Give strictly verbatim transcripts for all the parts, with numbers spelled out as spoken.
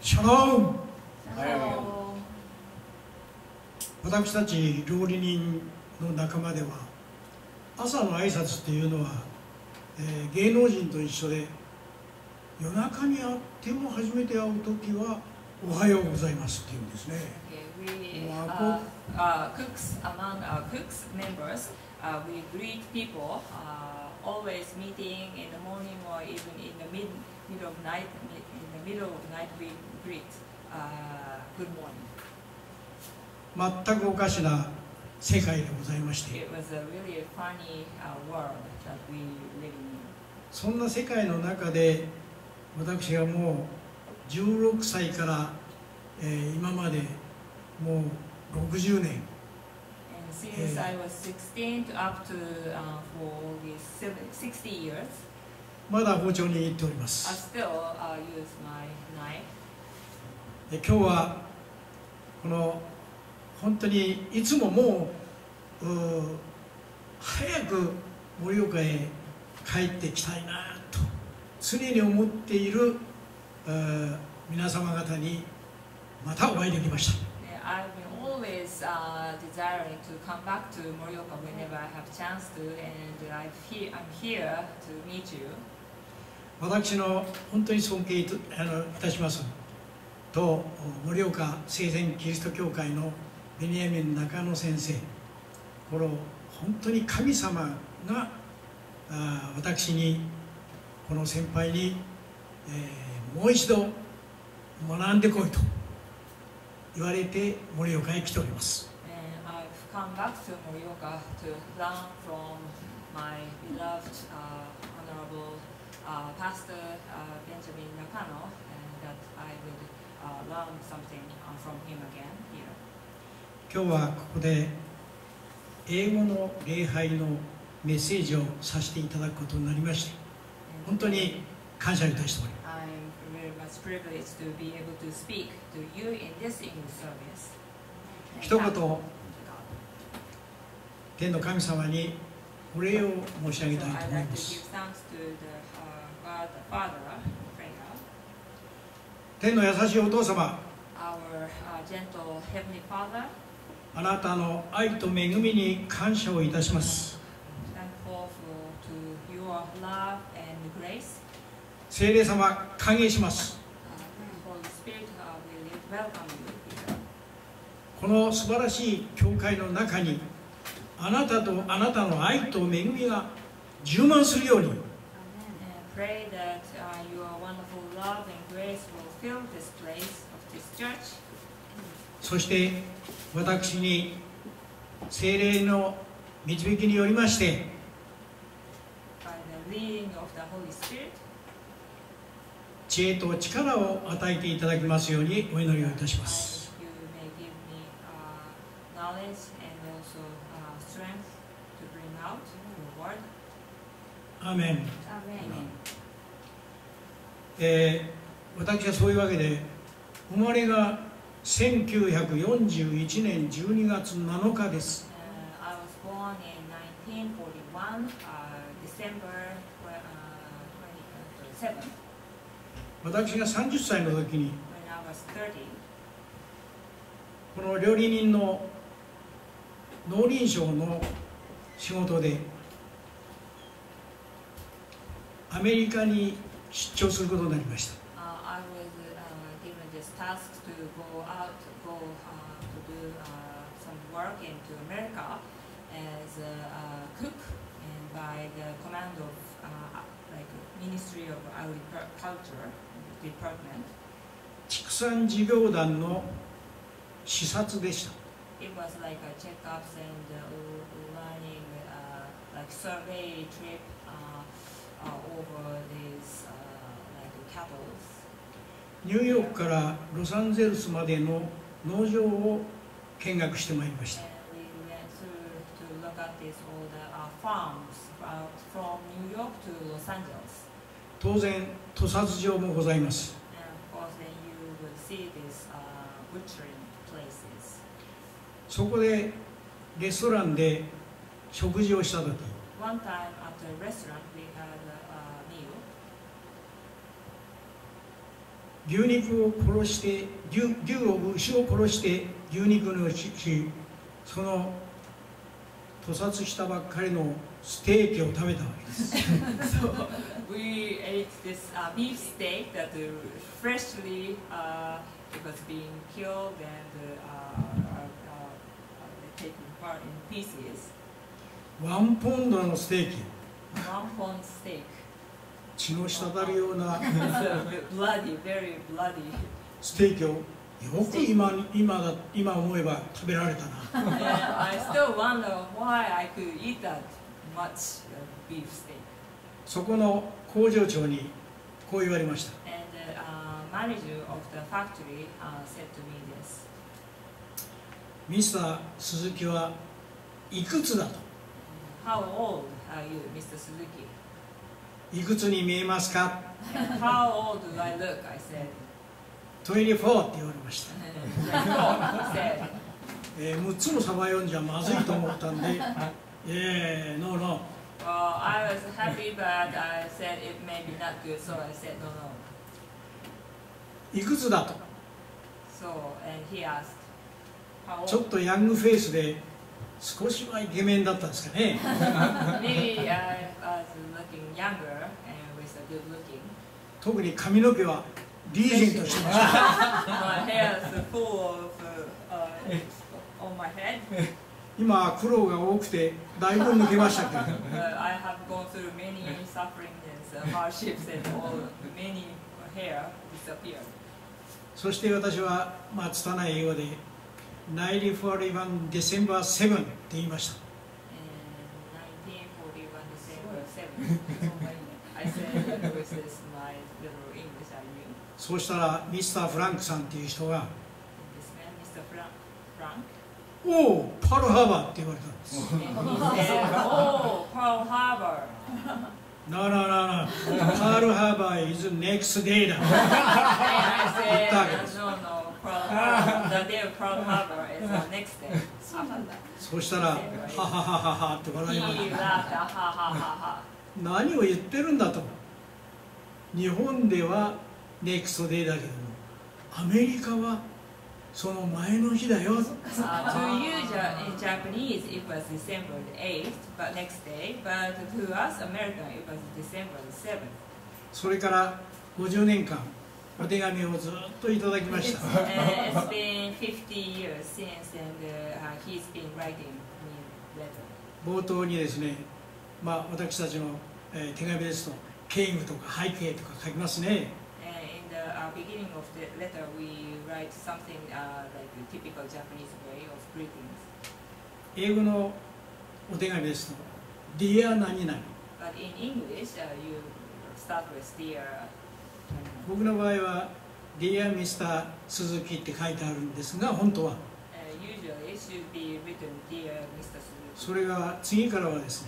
シャローム。 Hello. 私たち料理人の仲間では朝の挨拶っていうのは、えー、芸能人と一緒で夜中に会っても初めて会う時はおはようございますっていうんですね。 Okay, we uh, uh, cooks among our cooks members, uh, we greet people uh, always meeting in the morning or even in the mid middle of night. In the middle of night we greet uh, good morning. 全くおかしな世界でございまして、 It was a really funny uh, world that we live in. そんな世界の中で私はもうじゅうろくさいから、えー、今までもうろくじゅうねん、 And since I was sixteen to up to uh, for these sixty years, まだ包丁に握っておりま I す。 still uh, use my knife. で今日はこの本当にいつももう、う早く盛岡へ帰ってきたいなと常に思っている皆様方にまたお会いできました。 I've been always uh, desiring to come back to Morioka whenever I have chance to, and I feel, I'm here to meet you. 私の本当に尊敬いた、あのいたしますと盛岡聖前キリスト教会のベニヤミン中野先生、この本当に神様があ私にこの先輩に、えー、もう一度学んでこいと言われて盛岡へ来ております。 And I've come back to Morioka to learn from my beloved uh, honorable uh, pastor uh, Benjamin Nakano, and that I would uh, learn something uh, from him again here. 今日はここで英語の礼拝のメッセージをさせていただくことになりまして、本当に感謝いたしております。 I'm very much privileged to be able to speak to you in this English service. 一言、天の神様にお礼を申し上げたいと思います。天の優しいお父様、 Our uh, gentle Heavenly Father, あなたの愛と恵みに感謝をいたします。 thankful for, to your love and grace. 聖霊様、歓迎します。 Uh, Holy Spirit, uh, we welcome you here. この素晴らしい教会の中にあなたとあなたの愛と恵みが充満するように、 And pray that uh, your wonderful love and grace will fill this place of this church. そして私に聖霊の導きによりまして、 By the leading of the Holy Spirit, 知恵と力を与えていただきますようにお祈りをいたします。 you may give me uh, knowledge and also uh, strength to bring out your word. アーメン。 Amen. えー、私はそういうわけで生まれがせんきゅうひゃくよんじゅういちねんじゅうにがつなのかです。 Uh, I was born in nineteen forty-one, uh, December uh, twenty-seven. 私がさんじゅっさいの時に When I was thirty, この料理人の農林省の仕事でアメリカに出張することになりました。 uh, I was uh, given this task to go out, go uh, to do uh, some work into America as a, a cook, and by the command of uh, like Ministry of Agriculture Department. 畜産事業団の視察でした。 It was like a checkups and uh, learning, uh, like survey trip uh, uh, over these uh, like cattle. ニューヨークからロサンゼルスまでの農場を見学してまいりました。 And we went through to look at this all the uh, farms uh, from New York to Los Angeles. 当然屠殺場もございます。 And of course, then you will see these uh, butchering places. そこでレストランで食事をした時、 One time at a restaurant, we had a, a meal. 牛肉を殺して、牛牛を牛を殺して牛肉のし、その屠殺したばっかりのステーキを食べたわけです。 So we ate this uh, beef steak that uh, freshly uh, it was being killed and uh, uh, uh, taken apart in pieces. ワンポンドのステーキ、 One pound steak. 血の滴るような bloody, very bloody. ステーキをよく今今だ今思えば食べられたな。 Yeah, I still wonder why I could eat that much beef steak. そこの工場長にこう言われました。 And the uh, manager of the factory uh, said to me this. ミスター鈴木はいくつだと。 How old are you, Mister Suzuki? いくつに見えますか。 And how old do I look? I said. にじゅうよんって言われました。 He said. えー、むっつもサバ読んじゃまずいと思ったんで、えー、ノーノー。 Well, I was happy, but I said it may be not good, so I said no, no. いくつだと。 So, and he asked, how ちょっ old? とヤングフェイスで少しはイケメンだったんですかね。 Maybe I was looking younger and with a good looking. 特に髪の毛はリーゼントしてました。 My hair is full of uh, uh, on my head. 今は苦労が多くてだいぶ抜けましたけど。 But I have gone through many suffering and uh, hardships and all many hair disappeared. そして私は、まあ、拙い英語で「ナインティーフォーティーワン December セブン」って言いました。 In nineteen forty-one December seventh, I said it was this my little English I knew. そうしたらミスター・フランクさんっていう人が And this man, Mister Frank, 「おおパールハーバー」って言われたんです。 and he said, "Oh, Pearl Harbor." なあなあなあなあ、パールハーバー is next day だ。 And I said, "No, no, Pearl Harbor. The day of Pearl Harbor is the next day." そうしたら「ははははは」って笑いま He し laughed, ha ha ha た。何を言ってるんだと。日本ではネクストデイだけどもアメリカはその前の日だよ。 ha. Uh, to you, Ja- in Japanese, it was December the eighth, but next day. But to us, American, it was December the seventh. それからごじゅうねんかんお手紙をずっといただきました。 And it's been fifty years since, and uh, he's been writing me letter. 冒頭にですね、まあ、私たちの、えー手紙ですと経緯とか背景とか書きますね。 And in the uh, beginning of the letter, we write something uh, like the typical Japanese way of greetings. 英語のお手紙ですと Dear 何々。 But in English, uh, you start with dear. 僕の場合は Dear ミスター 鈴木って書いてあるんですが、本当は Uh, usually, it should be written dear Mister Suzuki. それが次からはですね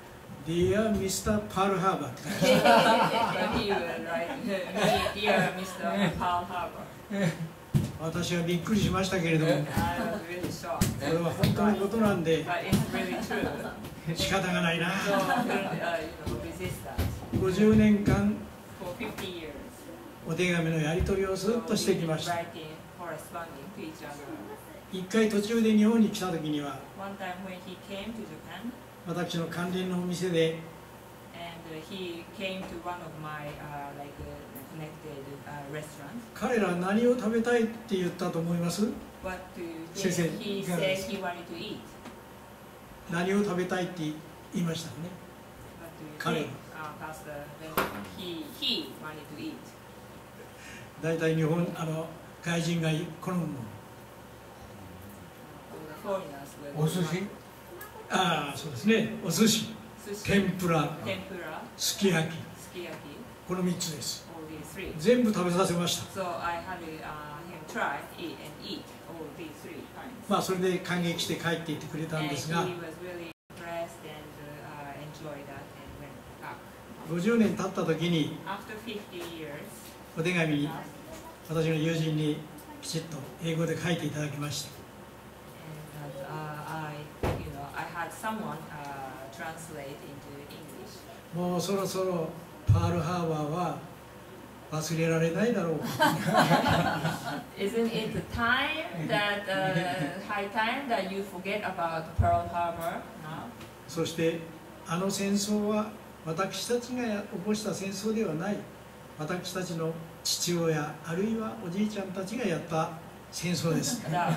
Dear ミスター パールハーバーって書いてある。 But he will write me, dear Mister Pearl Harbor. 私はびっくりしましたけれども、 I was really shocked. これは本当のことなんで But it's really true. 仕方がないな。 So, uh, you know, resist that. ごじゅうねんかん For fifty years. お手紙のやり取りをずっ So としてき we've ま been した。 writing, corresponding to each other. 一回途中で日本に来た時には One time when he came to Japan, 私の関連のお店で and uh, he came to one of my uh, like uh, connected uh, restaurants. 彼ら何を食べたいって言ったと思います？ What do you Say, say, think? He go said ahead. he wanted to eat. 何を食べたいって言いましたね。 What do you Curry. think, uh, Pastor? When he he wanted to eat. 大体日本あの外人が好むもの。 The foreigners will お寿司 want ああそうですね。お寿司、 sushi, 天ぷら、 tempura, すき焼き、 sukiyaki, このみっつです。 all these three. 全部食べさせました。 So I had uh, him try, eat, and eat all these three kinds. まあそれで感激して帰っていってくれたん And ですが、 he was really impressed and uh, enjoyed that and went back. ごじゅうねん経った時に After fifty years, お手紙に私の友人にきちっと英語で書いていただきました。 and uh, I, you know, I had someone uh, translate into English. もうそろそろパールハーバーは忘れられないだろう。 Isn't it the time that uh, high time that you forget about Pearl Harbor now? そしてあの戦争は私たちが起こした戦争ではない。私たちの父親あるいはおじいちゃんたちがやった戦争です。 The uh,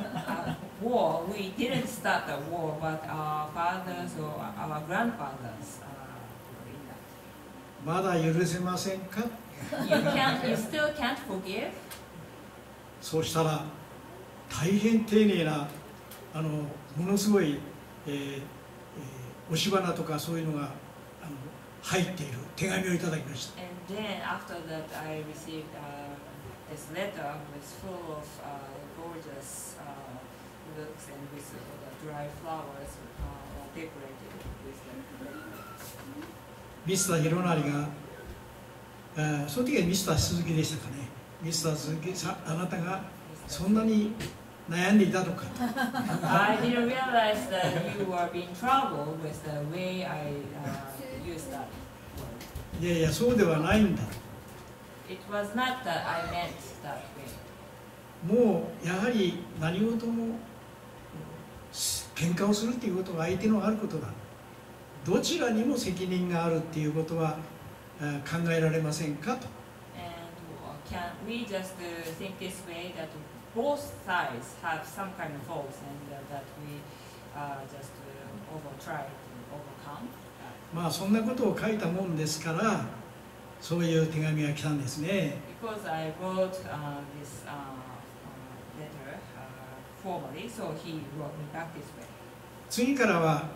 war, we didn't start the war, but our fathers or our grandfathers uh, were in that. まだ許せませんか。 You can't, you still can't forgive? そうしたら大変丁寧なあのものすごい、えーえー、押し花とかそういうのがあの入っている手紙をいただきました。 And then after that, I received uh, this letter was full of uh, gorgeous uh, looks and with uh, the dry flowers uh, decorated with them. ミスター広成が、えー、その時はミスター鈴木でしたかね。ミスター鈴木さん、あなたがそんなに悩んでいたのか。 I didn't realize that you were being troubled with the way I uh, used that word. いやいや、そうではないんだ。 It was not that I meant that way. もうやはり何事も喧嘩をするということは相手のあることだ。どちらにも責任があるっていうことは考えられませんかと。 And can we just uh, think this way that both sides have some kind of faults and uh, that we uh, just uh, over try to overcome? まあそんなことを書いたもんですから、そういう手紙が来たんですね。 Because I wrote uh, this uh, uh, letter uh, formally, so he wrote me back this way. 次からは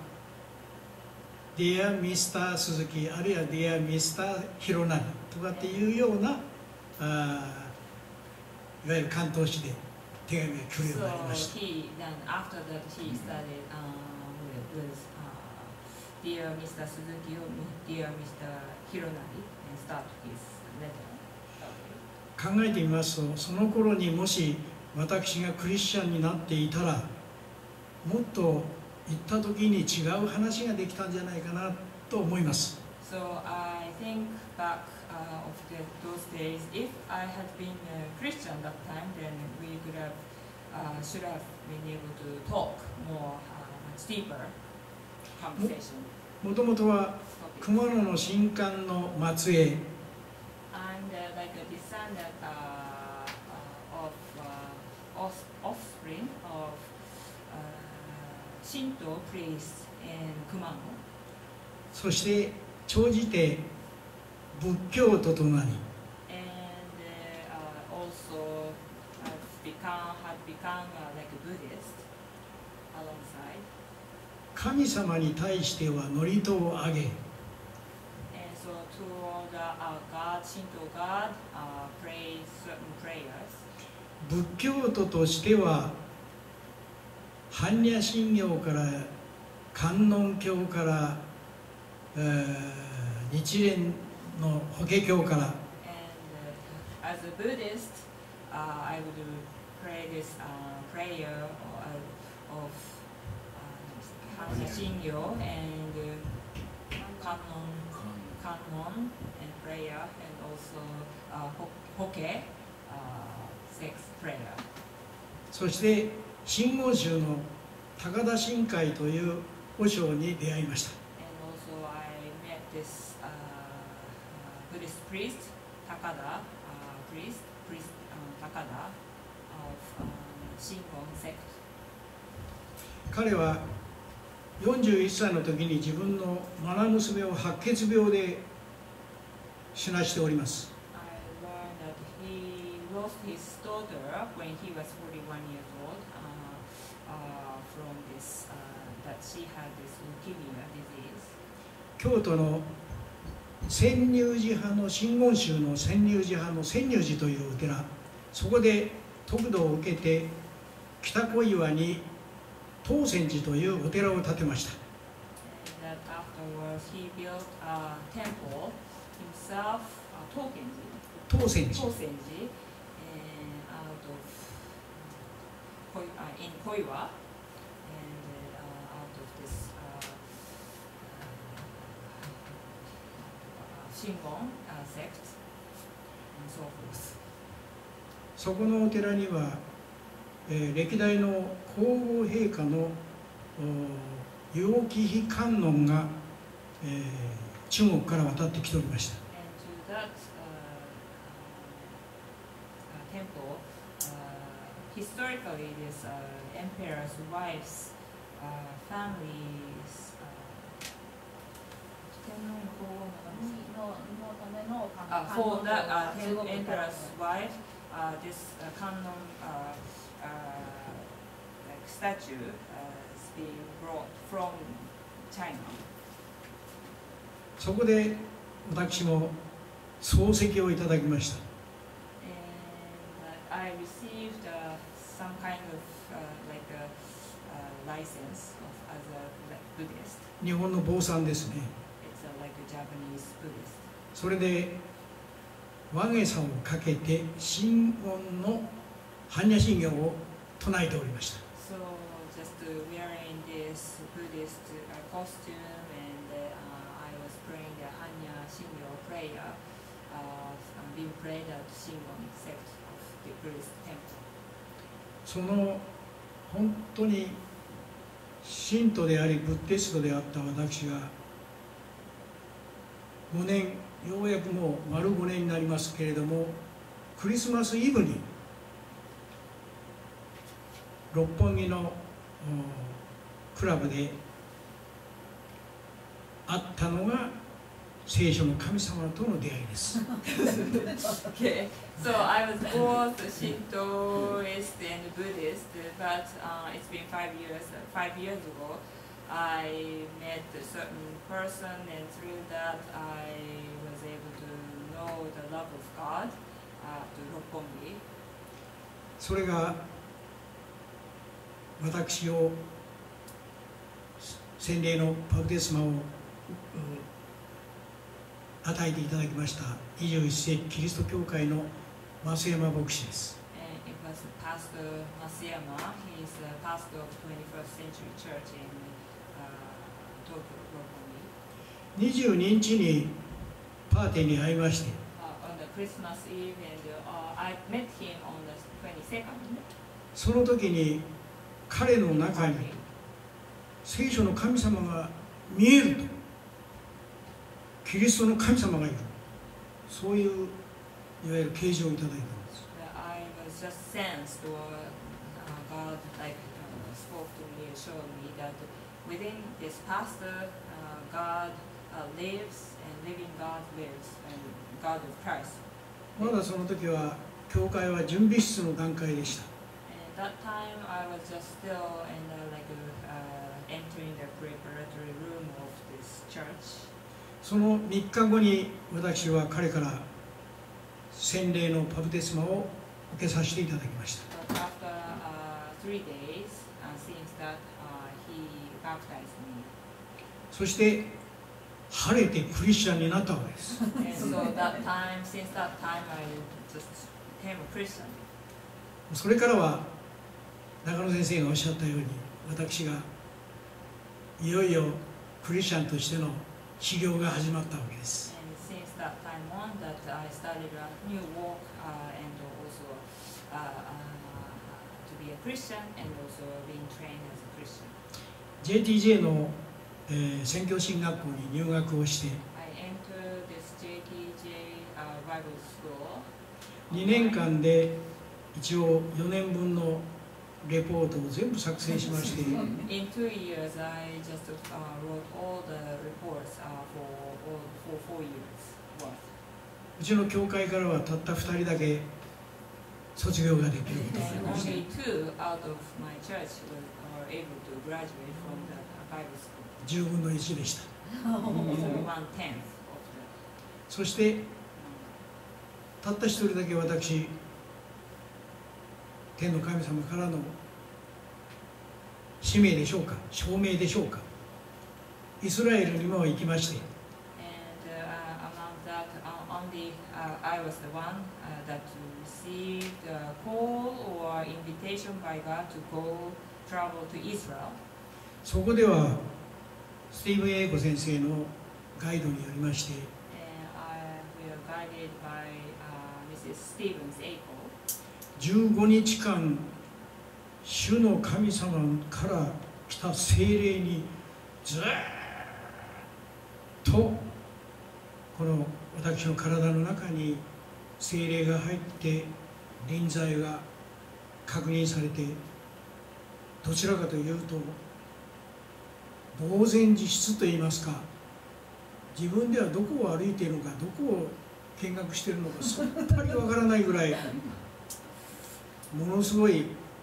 Dear ミスター 鈴木あるいは Dear ミスター 広成とかっていうようなあいわゆる関東紙で手紙が来るようになりました。 So he then after that he started uh, with, with uh, Dear ミスター Suzuki or Dear ミスター Hironari and start his letter. 考えてみますと、その頃にもし私がクリスチャンになっていたら、もっと行った時に違う話ができたんじゃないかなと思います。 So I think back uh, of the, those days, if I had been a Christian that time, then we could have, uh, should have been able to talk more, uh, much deeper conversation. もともとは topics. 熊野の新館の末裔、 And uh, like a descendant uh, uh, of uh, off, offspring of uh, Shinto priests in Kumano. そして長じて仏教徒となり、 And uh, uh, also have become, had become uh, like a Buddhist alongside. 神様に対しては祝詞をあげ、 And so toward uh, our God, Shinto God, uh, pray certain prayers. 仏教徒としては般若心経から観音経から、えー、日蓮の法華経から、 And uh, as a Buddhist, uh, I would pray this uh, prayer or, uh, of Hanya Shingyo and uh, Kannon, Kannon and prayer, and also uh, Hokke, uh, sex prayer. そして真言宗の高田新海という和尚に出会いました。 And also I met this uh, uh, Buddhist priest, Takada, uh, priest, priest uh, Takada of um, Shingon sect. 彼はよんじゅういっさいの時に自分の愛娘を白血病で死なしております。 I learned that he lost his daughter when he was forty-one years old uh, uh, from this, uh, that she had this leukemia disease. 京都の潜入寺派の真言宗の潜入寺派の潜入寺というお寺、そこで得度を受けて北小岩に東泉寺というお寺を建てました。 And that afterwards he built a temple himself, uh, Tokenji, 東泉寺 Tosenji, and out of Koi, uh, in Koiwa, and uh, out of this uh, uh, Shingon uh, sect. so forth. そこのお寺には、えー、歴代の皇后陛下の楊貴妃観音が、えー、中国から渡ってきておりました。 And to that uh, uh, temple, uh, historically, this uh, emperor's wife's uh, families. Uh, for the uh, ten, emperor's wife, uh, this uh, Kannon uh, uh, like statue uh, is being brought from China. そこで私も漱石をいただきました。 And uh, I received uh, some kind of uh, like a uh, license of, as a like, Buddhist. 日本の坊さんですね。 It's a, like a Japanese Buddhist. それで和下さんをかけて真言の般若心経を唱えておりました。 So just uh, wearing this Buddhist uh, costume and uh, I was praying the Hanya Shingyo prayer uh, being prayed at Shingon sect of the Buddhist temple. その本当に信徒でありブッディストであった私がごねん、ようやくもう丸ごねんになりますけれども、クリスマスイブに六本木のクラブで会ったのが聖書の神様との出会いです。 Okay, so I was both Shintoist and Buddhist, but uh, it's been five years. Five years ago, I met a certain person, and through that, I was able to know the love of God uh, to Roppongi. それが私を洗礼のバプテスマを与えていただきましたにじゅういっ世紀キリスト教会の増山牧師です。 It was Pastor Masuyama. He is the pastor of twenty-first century church in uh, Tokyo, Roppongi. にじゅうににちにパーティーに会いまして、 Uh, on the Christmas Eve, and uh, I met him on the twenty-second. その時に彼の中に聖書の神様が見えると、キリストの神様がいる、そういういわゆる啓示をいただいたんです。 I was just sensed, or uh, God like uh, spoke to me, showed me that within this pastor, uh, God uh, lives, and living God lives, and God of Christ. まだその時は教会は準備室の段階でした。 And at that time, I was just still in the, like uh, entering the preparatory room of this church. そのみっかごに私は彼から洗礼のバプテスマを受けさせていただきました。 But after uh, three days, uh, since that uh, he baptized me. そして晴れてクリスチャンになったわけです。 And so that time, since that time, I just became a Christian. それからは中野先生がおっしゃったように、私がいよいよクリスチャンとしての修行が始まったわけです。 And since that time on, that I started a new walk uh, and also uh, uh, to be a Christian and also being trained as a Christian. ジェイティージェー の、えー、宣教神学校に入学をして、 I entered this ジェイティージェー、uh, Bible school. にねんかんで一応よねんぶんのレポートを全部作成しまして、 In two years, I just uh, wrote all the reports uh, for all for four years worth. うちの教会からはたったふたりだけ卒業ができることになり And ました。 only two out of my church were, were able to graduate from the Bible school. じゅうぶんのいちでした。 So one tenth of the. そしてたった一人だけ私、天の神様からの使命でしょうか、証明でしょうか、イスラエルにも行きまして、 And uh, among that, uh, only uh, I was the one uh, that received a call or invitation by God to go travel to Israel. そこではスティーブン・エイコ先生のガイドによりまして、 And I, we are guided by uh, Missus is Stephen's echo. じゅうごにちかん主の神様から来た聖霊にずっとこの私の体の中に聖霊が入って臨在が確認されて、どちらかというと呆然自失といいますか、自分ではどこを歩いているのか、どこを見学しているのかさっぱりわからないぐらいものすごい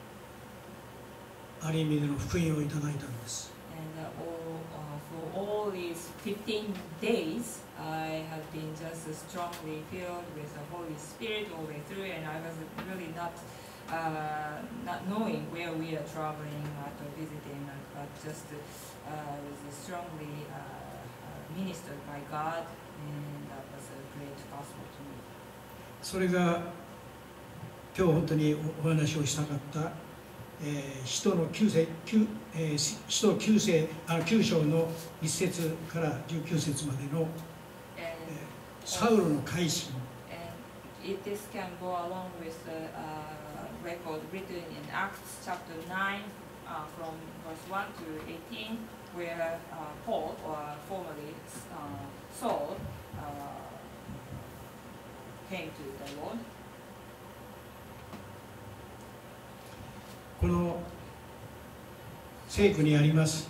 ある意味での福音をいただいたんです。 And uh, all, uh, for all these fifteen days, I have been just strongly filled with the Holy Spirit all the way through, and I was really not uh, not knowing where we are traveling at or visiting, but just uh, was strongly uh, ministered by God, and that was a great gospel to me. それが今日本当にお話をしたかった、えー、使徒の九世、九えー、使徒九世あ九章の一節から十九節までの、えー、サウロの改心。 And this can go along with the uh, record written in Acts chapter nine, uh, from verse one to eighteen, where uh, Paul, or formerly uh, Saul, uh, came to the Lord. この聖区にあります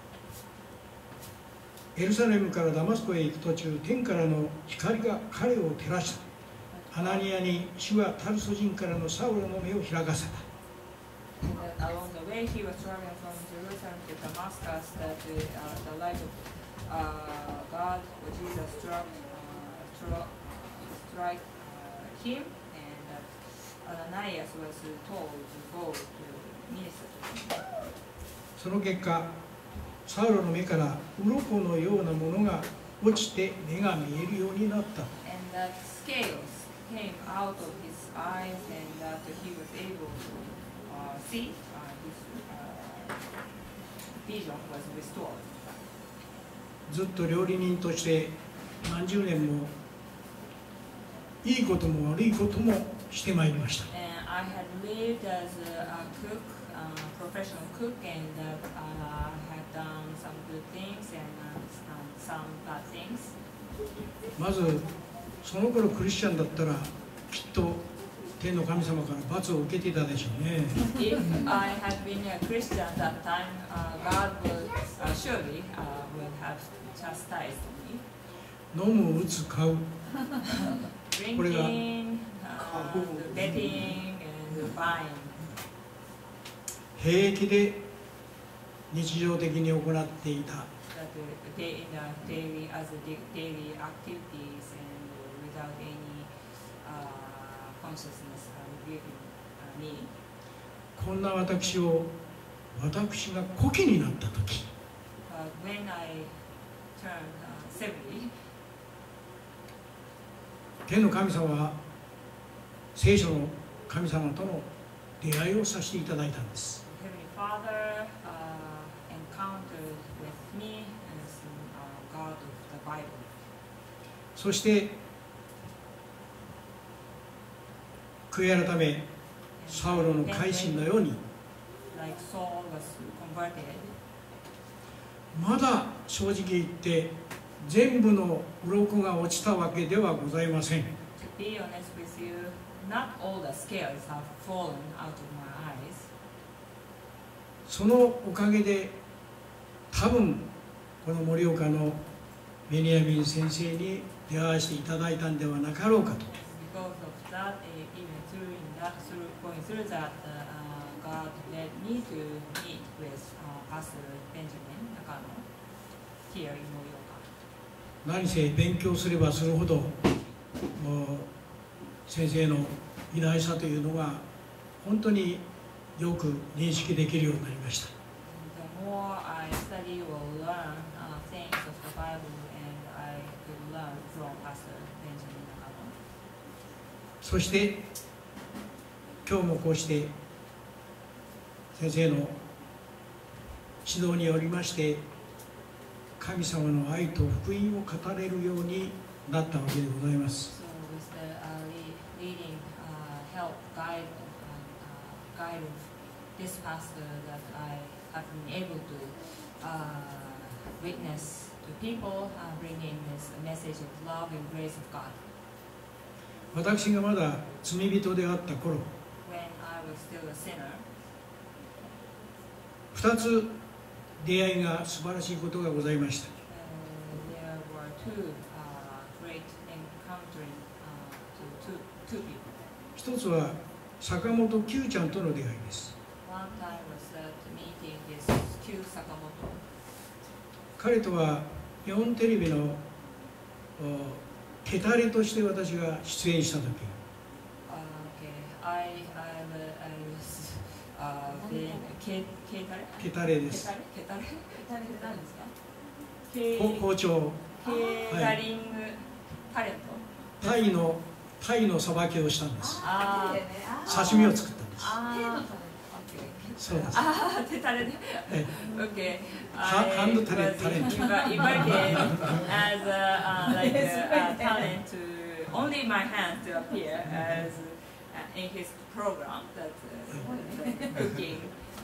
エルサレムからダマスコへ行く途中、天からの光が彼を照らした。アナニアに主はタルソ人からのサウロの目を開かせた。 Along the way, he was traveling from Jerusalem to Damascus, that the, uh, the light of uh, God, or Jesus, struck, uh, struck, struck uh, him, and uh, Ananias was told to go to minister to him. その結果、サウロの目から鱗のようなものが落ちて目が見えるようになった。 And that scales came out of his eyes, and that he was able to uh, see. Vision was restored. ずっと料理人として何十年もいいことも悪いこともしてまいりました。 And I had lived as a, a cook, a professional cook, and uh, had done some good things and uh, some bad things. まずその頃クリスチャンだったらきっと天の神様から罰を受けていたでしょうね。 If I had been a Christian at that time, uh, God would uh, surely uh, would have chastised me. 飲む、打つ、買う。 Drinking, uh, betting, and buying. 平気で日常的に行っていた。 That uh, day in a daily, as a daily activities, and without any uh, consciousness of giving uh, me. こんな私を私が古希になった時、 Uh, when I turned uh, seventy, 天の神様は聖書の神様との出会いをさせていただいたんです。 Heavenly Father uh, encountered with me as uh, God of the Bible. そして悔い改め、サウロの改心のように、 Like Saul was converted. まだ正直言って全部の鱗が落ちたわけではございません。 To be honest with you, not all the scales have fallen out of my eyes. そのおかげで多分この盛岡のベニヤミン先生に出会わせていただいたんではなかろうかと。 Because of that, even through in that, through going through that, uh, God led me to meet with uh, Pastor Benjamin Nakano here in Morioka. 何せ勉強すればするほどもう先生の偉大さというのが本当によく認識できるようになりました。 The more I study or learn uh, things of the Bible, and I could learn from Pastor Benjamin Nakano. そして今日もこうして先生の指導によりまして神様の愛と福音を語れるようになったわけでございます。 So with the uh, lead, leading guide of this pastor that I have been able to uh, witness to people, uh, bringing this message of love and grace of God. 私がまだ罪人であった頃、 When I was still a sinner, 二つ出会いが素晴らしいことがございました。 uh, there were two uh, great encountering uh, to two, two people. 一つは坂本九ちゃんとの出会いです。 One time was that meeting this Q Sakamoto. 彼とは日本テレビのおケタレとして私が出演した時、 Uh, okay, I, I, I was uh, being K, K タレケタレです。 ケタレケタレケタレって何ですか？ケほ包丁、 ケータリングタレント。 タイのタイのさばきをしたんです。 あ刺身を作ったんです。 あ、 そうです。 ああ、手タレで。 え Okay. ハハンドタレタレント。 Invited as a uh, like a, a talent to only my hand to appear as uh, in his program that uh, the cooking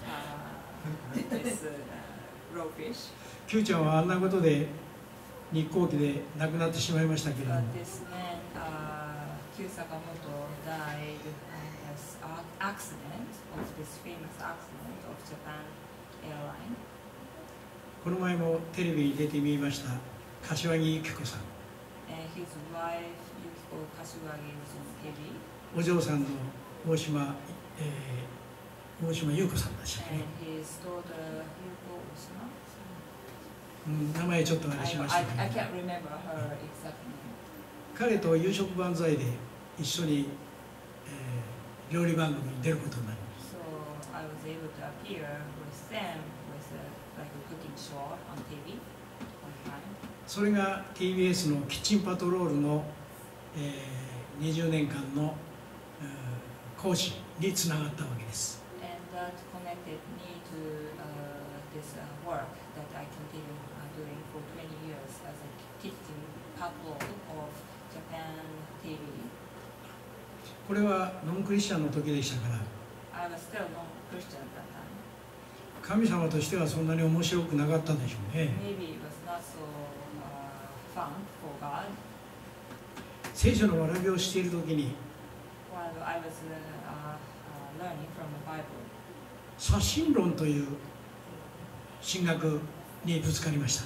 uh, this uh, raw fish. 九ちゃんはあんなことで日航機で亡くなってしまいましたけれども、 But this man, uh, Q Sakamoto, died in this accident of this famous accident of Japan Airline. この前もテレビに出てみました柏木由紀子さん、 And his wife, Yukiko Kashiwagi, was on T V. お嬢さんの大島、えー、大島優子さんでしたね。 And his daughter, Yuko Oshima. うん、名前ちょっとあれ I, しました I, け I ど、 can't remember her exact name. 彼と夕食万歳で一緒に、えー、料理番組に出ることになります。 So I was able to appear with them with a, like a cooking show on T V one time. それが ティービーエス のキッチンパトロールの、えー、にじゅうねんかんの、えー、講師につながったわけです。 And that connected me to uh, this uh, work that I continue uh, doing for twenty years as a kitchen patrol of Japan T V. これはノンクリスチャンの時でしたから、 I was still non-Christian at that time. 神様としてはそんなに面白くなかったでしょうね。 Maybe it was not so uh, fun for God. 聖書の学びをしている時に While I was uh, uh, learning from the Bible, 写真論という神学にぶつかりました。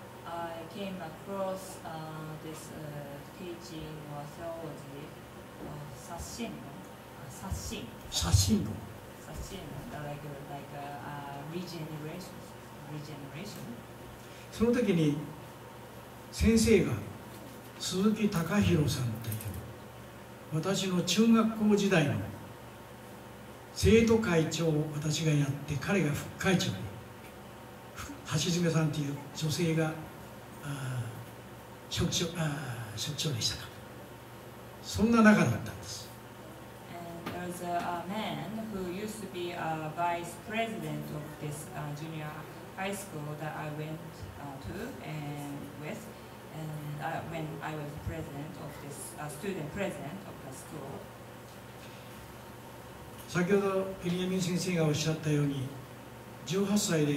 I came across uh, this uh, teaching or theology of Sashin, uh, Sashin, 写真論 Sashin, uh, like a, like a, uh, regeneration, regeneration. その時に先生が鈴木貴弘さんという私の中学校時代の生徒会長を私がやって、彼が副会長で、橋爪さんという女性があ職長あ職長でしたか。そんな中だったんです。 And there was a, a man who used to be a vice president of this uh, junior high school that I went uh, to and with, and I, when I was president of this uh, student president of the school. 先ほどペリヤミン先生がおっしゃったように、じゅうはっさいで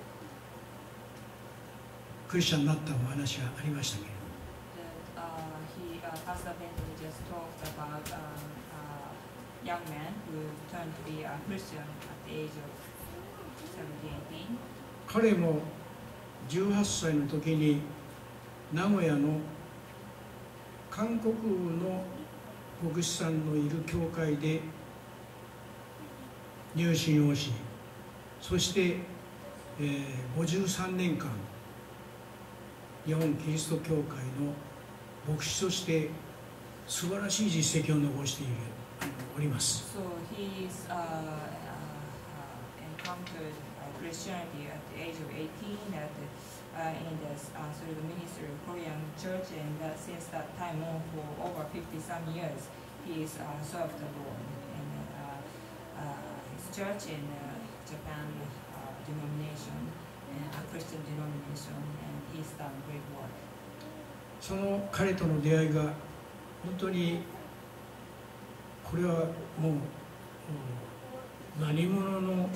クリスチャンになったお話がありましたけれども、 That, uh, he, uh, Pastor Benjamin just talked about um, a young man who turned to be a Christian at the age of seventeen, eighteen. 彼もじゅうはっさいの時に名古屋の韓国の牧師さんのいる教会で入信をし、そして、えー、ごじゅうさんねんかん日本キリスト教会の牧師として素晴らしい実績を残しているおります。 So he's uh, uh, uh, encountered uh, Christianity at the age of eighteen at the, uh, in the uh, through the ministry of Korean church, and uh, since that time on for over fifty some years, he's uh, served the Lord in uh, uh, his church in uh, Japan uh, denomination, and a Christian denomination, and he's done great work. その彼との出会いが本当にこれはもう何者の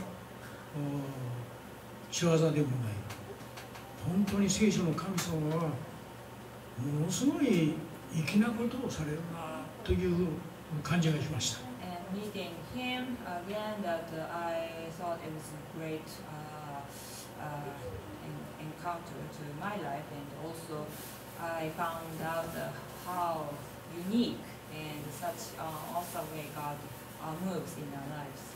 仕業でもない。本当に聖書の神様はものすごい粋なことをされるなという感じがしました。 And meeting him again, that uh, I thought it was a great uh, uh, en- encounter to my life, and also I found out uh, how unique and such uh, awesome way God uh, moves in our lives.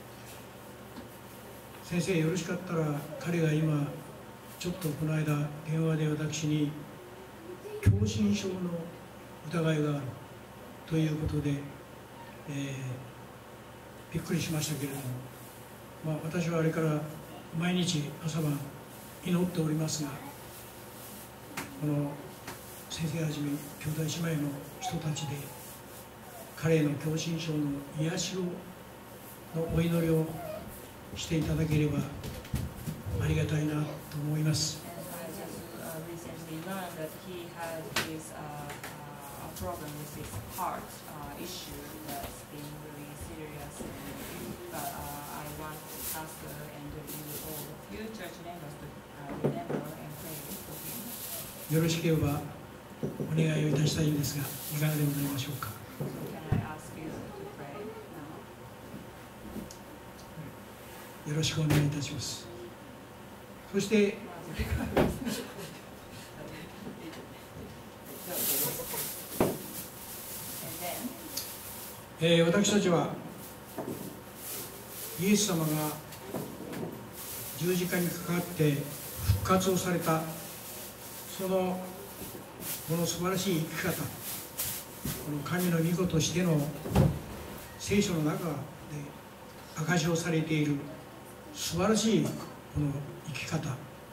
先生、よろしかったら彼が今ちょっとこの間電話で私に狭心症の疑いがあるということで、えー、びっくりしましたけれども、まあ、私はあれから毎日朝晩祈っておりますが、この先生はじめ兄弟姉妹の人たちで彼への狭心症の癒しをのお祈りをしていただければありがたいなと思います。 And I just uh, recently learned that he had his uh, uh, a problem with his heart uh, issue that's been really serious. And, but uh, I want Pastor and you, all of you church members to uh, remember and pray for him. よろしければお願いをいたしたいんですが、いかがでございましょうか。 So can I ask you to pray now? よろしくお願いいたします。そして、えー、私たちはイエス様が十字架にかかって復活をされたそのこの素晴らしい生き方、この神の御子としての聖書の中で証しをされている素晴らしいこの生き方、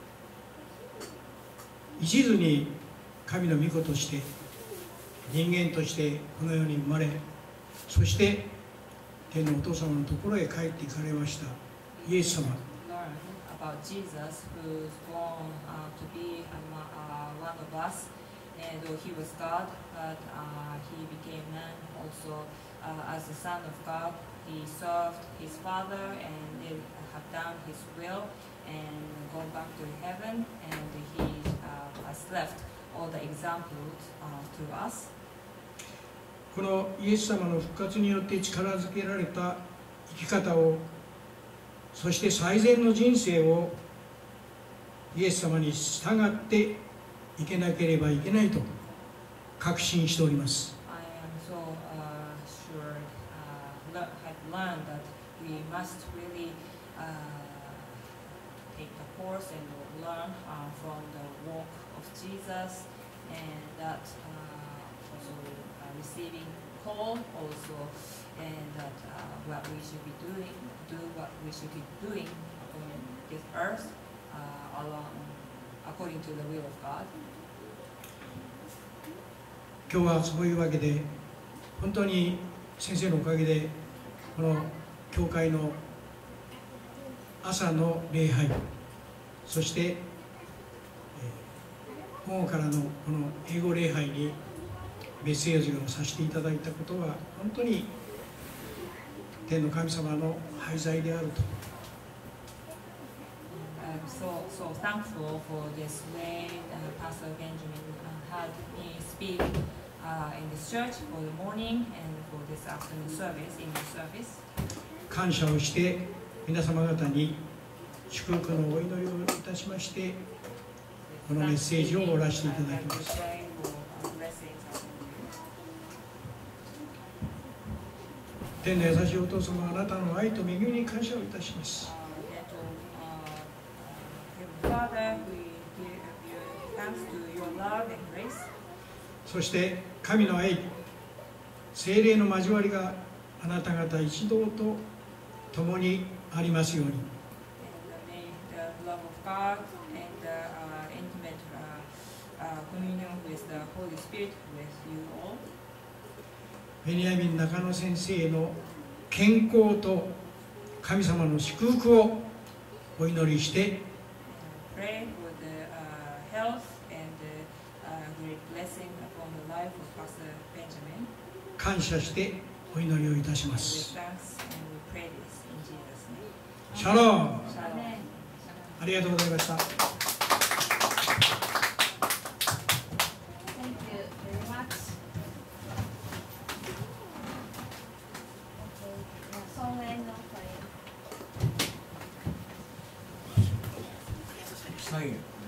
一途に神の御子として人間としてこの世に生まれ、そして天のお父様のところへ帰って行かれましたイエス様。 Learn about Jesus, who's born uh, to be um, uh, one of us, and though he was God, but uh, he became man also uh, as the Son of God. He served his Father and did, have done his will and gone back to heaven, and he uh, has left all the examples uh, to us. このイエス様の復活によって力づけられた生き方を、そして最善の人生をイエス様に従っていけなければいけないと確信しております。 I am so uh, sure, uh, le- have learned that we must really uh, take the course and learn uh, from the walk of Jesus, and that uh, also uh, receiving call also, and that uh, what we should be doing, do what we should be doing on this earth uh, along, according to the will of God. 今日はそういうわけで、本当に先生のおかげでこの教会の朝の礼拝、そして、えー、午後からのこの英語礼拝にメッセージをさせていただいたことは本当に天の神様の配在であると。 I'm so so thankful for this way uh, Pastor Benjamin uh, had me speak uh, in this church for the morning and for this afternoon service, in the service. 感謝をして皆様方に祝福のお祈りをいたしまして、このメッセージを終わらせていただきます。天の優しいお父様、あなたの愛と恵みに感謝をいたします。そして神の愛、聖霊の交わりがあなた方一同と共にありますように。ベニヤミン中野先生の健康と神様の祝福をお祈りして感謝してお祈りをいたします。 シャローン。 Shalom. ありがとうございました。 Thank you very much. Okay, now song and no play. サイン